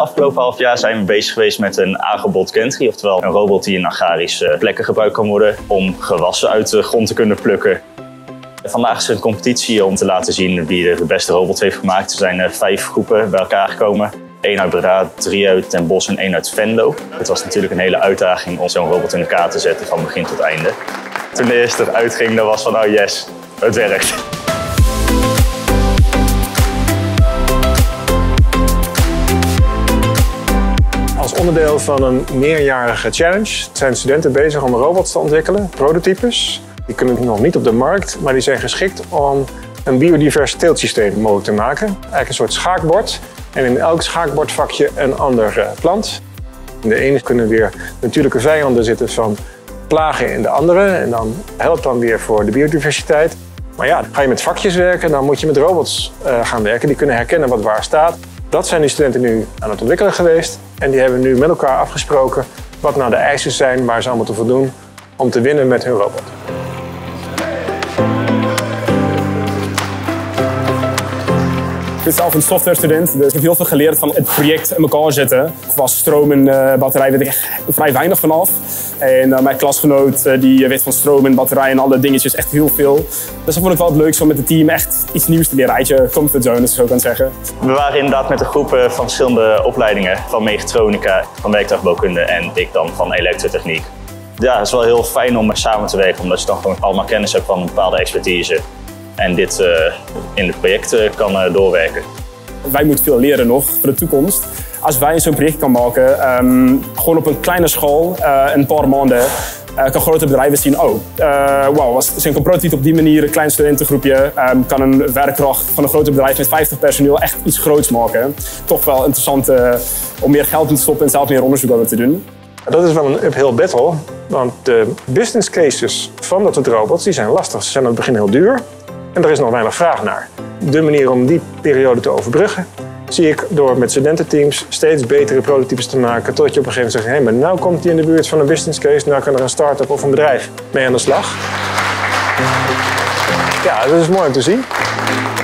Afgelopen half jaar zijn we bezig geweest met een Agrobot Gantry, oftewel een robot die in agrarische plekken gebruikt kan worden om gewassen uit de grond te kunnen plukken. Vandaag is er een competitie om te laten zien wie de beste robot heeft gemaakt. Er zijn 5 groepen bij elkaar gekomen. 1 uit Breda, 3 uit Den Bosch en 1 uit Venlo. Het was natuurlijk een hele uitdaging om zo'n robot in elkaar te zetten van begin tot einde. Toen de eerste eruit ging, dan was van oh yes, het werkt. Als onderdeel van een meerjarige challenge zijn studenten bezig om robots te ontwikkelen, prototypes. Die kunnen nog niet op de markt, maar die zijn geschikt om een biodivers teeltsysteem mogelijk te maken. Eigenlijk een soort schaakbord en in elk schaakbordvakje een ander plant. In de ene kunnen weer natuurlijke vijanden zitten van plagen in de andere en dan helpt dan weer voor de biodiversiteit. Maar ja, ga je met vakjes werken, dan moet je met robots gaan werken. Die kunnen herkennen wat waar staat. Dat zijn die studenten nu aan het ontwikkelen geweest. En die hebben nu met elkaar afgesproken wat nou de eisen zijn waar ze allemaal te voldoen om te winnen met hun robot. Ik ben zelf een softwarestudent, dus ik heb heel veel geleerd van het project in elkaar zetten. Qua stroom en batterij weet ik echt vrij weinig vanaf. En mijn klasgenoot die weet van stroom en batterij en alle dingetjes echt heel veel. Dus dat vond ik wel het leukste om met het team echt iets nieuws te leren uit je comfortzone, als je zo kan zeggen. We waren inderdaad met een groep van verschillende opleidingen. Van mechatronica, van werktuigbouwkunde en ik dan van elektrotechniek. Ja, het is wel heel fijn om samen te werken, omdat je dan gewoon allemaal kennis hebt van een bepaalde expertise. En dit in het project kan doorwerken. Wij moeten veel leren nog voor de toekomst. Als wij zo'n project kan maken, gewoon op een kleine school, een paar maanden, kan grote bedrijven zien, wauw, als een prototype op die manier, een klein studentengroepje, kan een werkkracht van een groot bedrijf met 50 personeel echt iets groots maken. Toch wel interessant om meer geld in te stoppen en zelf meer onderzoek over te doen. Dat is wel een uphill battle, want de business cases van dat soort robots die zijn lastig. Ze zijn aan het begin heel duur. En er is nog weinig vraag naar. De manier om die periode te overbruggen zie ik door met studententeams steeds betere prototypes te maken. Tot je op een gegeven moment zegt, hé, maar nou komt die in de buurt van een business case. Nou kan er een start-up of een bedrijf mee aan de slag. Ja, dat is mooi om te zien.